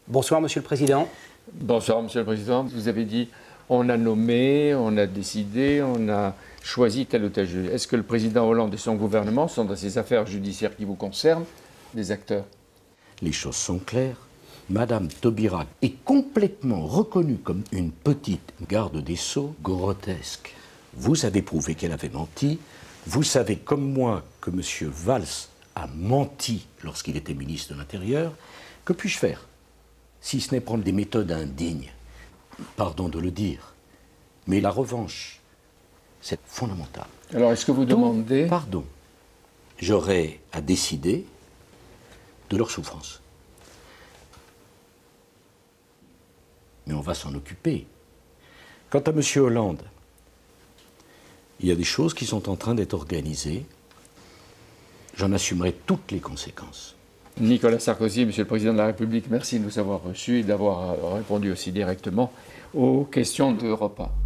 Bonsoir Monsieur le Président. Bonsoir Monsieur le Président. Vous avez dit on a nommé, on a décidé, on a choisi tel ou tel juge. Est-ce que le Président Hollande et son gouvernement sont dans ces affaires judiciaires qui vous concernent des acteurs? Les choses sont claires. Madame Taubira est complètement reconnue comme une petite garde des Sceaux grotesque. Vous avez prouvé qu'elle avait menti. Vous savez comme moi que M. Valls a menti lorsqu'il était ministre de l'Intérieur. Que puis-je faire, si ce n'est prendre des méthodes indignes? Pardon de le dire, mais la revanche, c'est fondamental. Alors, est-ce que vous demandez... Pardon. J'aurais à décider de leur souffrance. Mais on va s'en occuper. Quant à M. Hollande, il y a des choses qui sont en train d'être organisées. J'en assumerai toutes les conséquences. Nicolas Sarkozy, Monsieur le Président de la République, merci de nous avoir reçus et d'avoir répondu aussi directement aux questions d'Europe 1.